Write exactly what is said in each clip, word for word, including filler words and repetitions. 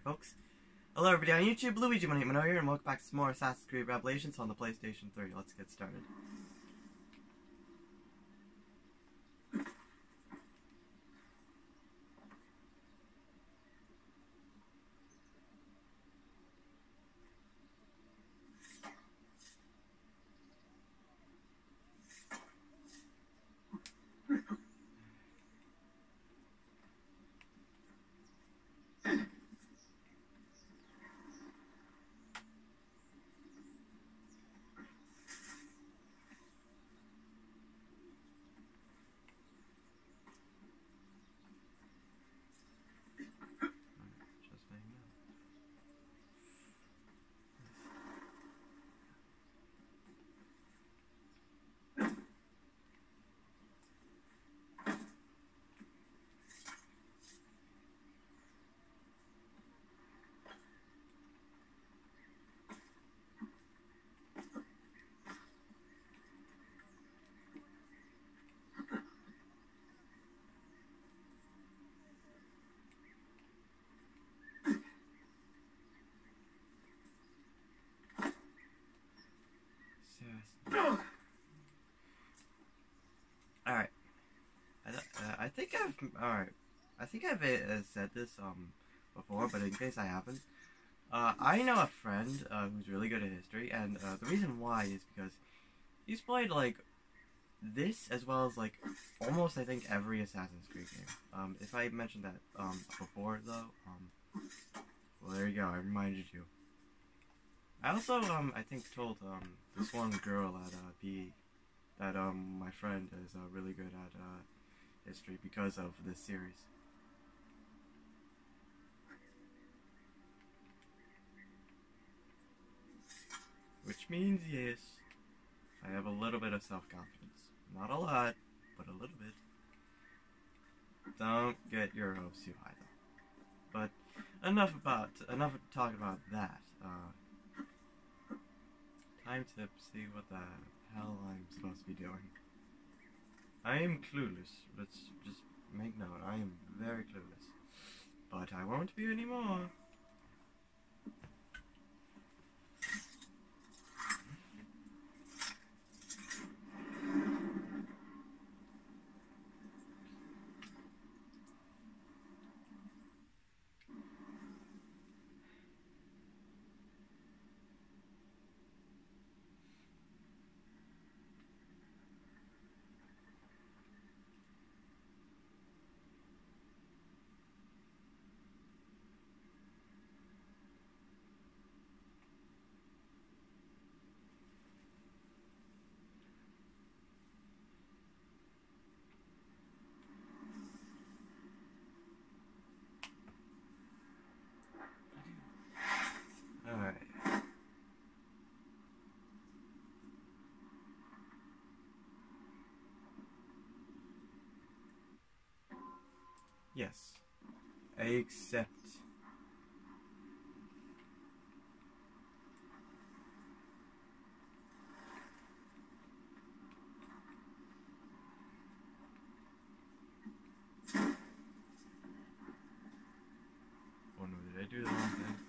folks. Hello everybody on YouTube, Luigi one eight one zero here, and welcome back to some more Assassin's Creed Revelations on the PlayStation three. Let's get started. Alright. I, uh, I think I've... Alright. I think I've uh, said this um before, but in case I haven't. Uh, I know a friend uh, who's really good at history, and uh, the reason why is because he's played, like, this as well as, like, almost, I think, every Assassin's Creed game. Um, if I mentioned that um before, though, um... well, there you go. I reminded you. I also, um, I think told, um, this one girl at, uh, P E that, um, my friend is, uh, really good at, uh, history because of this series. Which means, yes, I have a little bit of self-confidence. Not a lot, but a little bit. Don't get your hopes too high, though. But, enough about, enough talk about that, uh... time to see what the hell I'm supposed to be doing. I am clueless. Let's just make note. I am very clueless. But I won't be anymore. Alright. Yes. I accept. Oh no, did I do the wrong thing?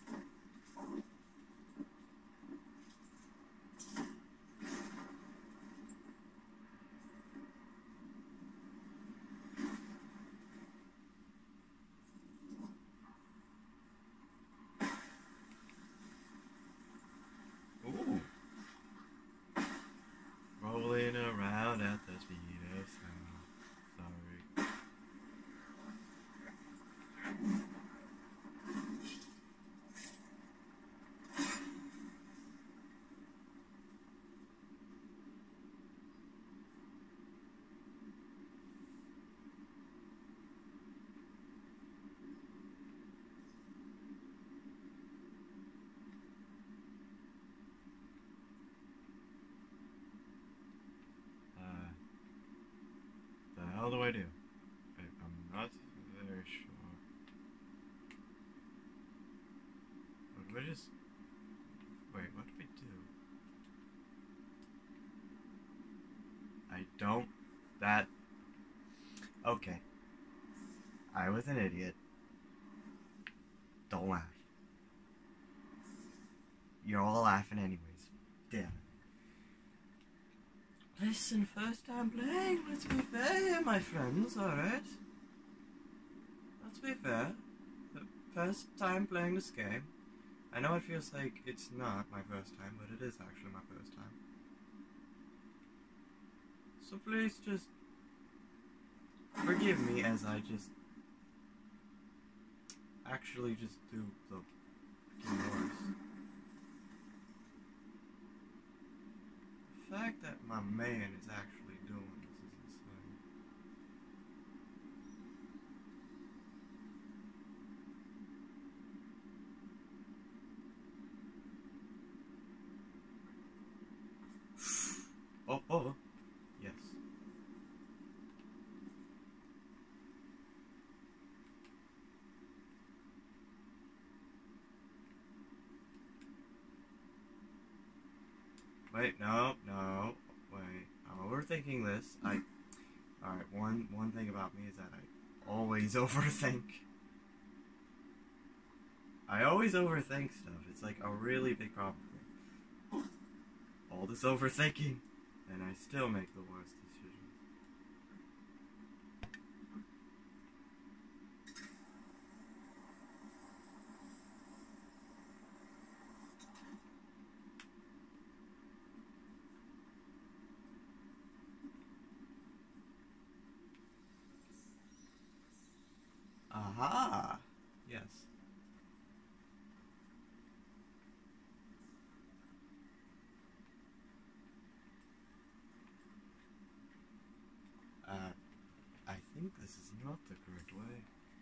Ooh. Rolling around at the speed of sound. Sorry. How do I do? I, I'm not very sure. What did I just... Wait, what did we do? I don't... That... Okay. I was an idiot. Don't laugh. You're all laughing anyways. Damn it. Listen, first time playing, let's be fair here, my friends, alright? Let's be fair. The first time playing this game. I know it feels like it's not my first time, but it is actually my first time. So please just forgive me as I just actually just do the noise. The fact that my man is actually doing this is insane. Oh, oh, yes. Wait, no, no, wait. I'm overthinking this. I, alright, one, one thing about me is that I always overthink. I always overthink stuff. It's like a really big problem for me. All this overthinking, and I still make the worst decisions. Aha! Yes. Uh, I think this is not the correct way.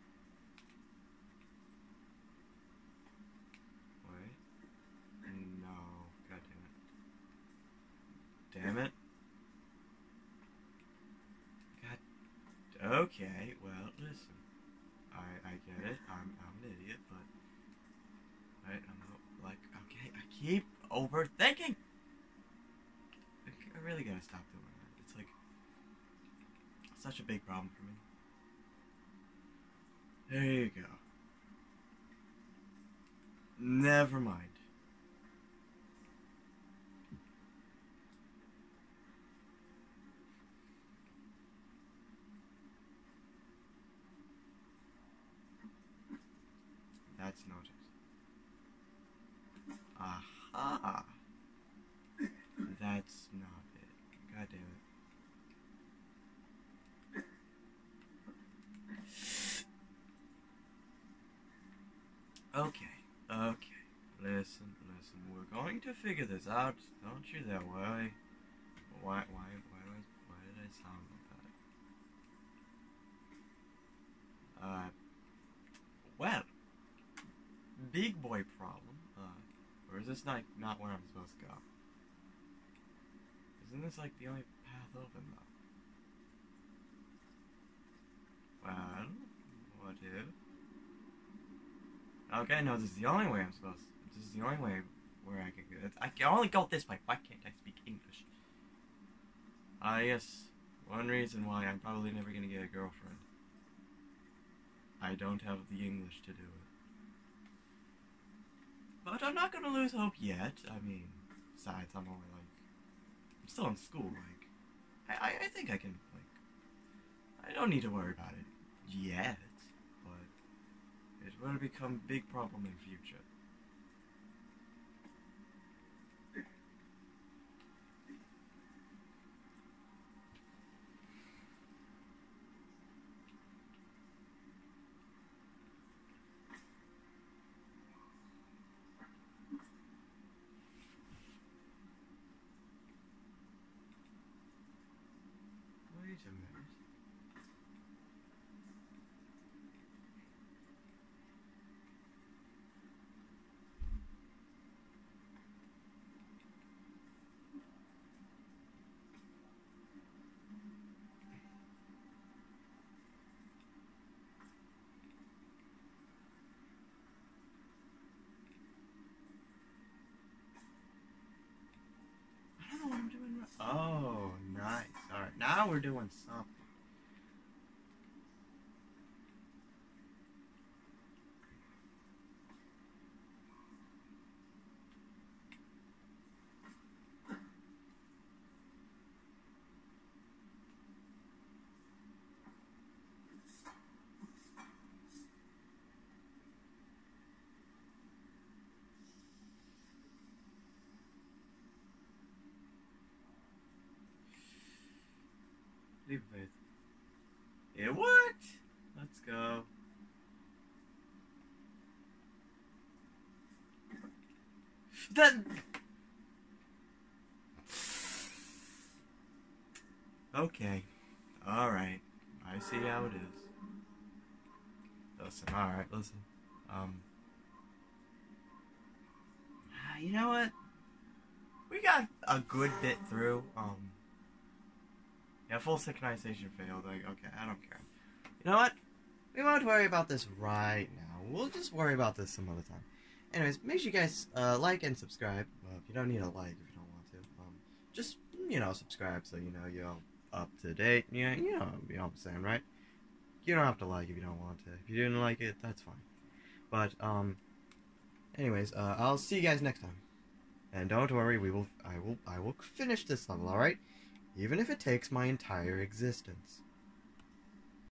Wait. No. God damn it. Damn it. God. Okay, well, listen. I, I get it. I'm, I'm an idiot, but... Right, I'm not, like, okay, I keep overthinking! I really gotta stop doing that. It's like... such a big problem for me. There you go. Never mind. That's noted. Aha! That's not it. God damn it. Okay, okay. Listen, listen. We're going to figure this out. Don't you there worry. Why, why, why, was, why did I sound like that? Uh, well, big boy problem. Uh, or is this not, not where I'm supposed to go? Isn't this like the only path open though? Well, what if? Okay, no, this is the only way I'm supposed to. This is the only way where I can go. I can only go this way. Why can't I speak English? Ah, uh, yes. One reason why I'm probably never gonna get a girlfriend. I don't have the English to do it. But I'm not gonna lose hope yet. I mean, besides, I'm only like... I'm still in school, like... I, I, I think I can, like... I don't need to worry about it yet. But it will become a big problem in future. Wait a minute. I don't know what I'm doing right. Oh, nice. Alright, now we're doing something. Leap of faith. It worked! Let's go. Then... Okay. Alright. I see how it is. Listen, alright, listen. Um... You know what? We got a good bit through. Um... Yeah, full synchronization failed. Like, okay, I don't care. You know what? We won't worry about this right now. We'll just worry about this some other time. Anyways, make sure you guys uh, like and subscribe. Uh, you don't need a like if you don't want to. Um, just, you know, subscribe so you know you're up to date. You know, you know, you know what I'm saying, right? You don't have to like if you don't want to. If you didn't like it, that's fine. But, um, anyways, uh, I'll see you guys next time. And don't worry, we will, I will, I will finish this level, alright? Even if it takes my entire existence.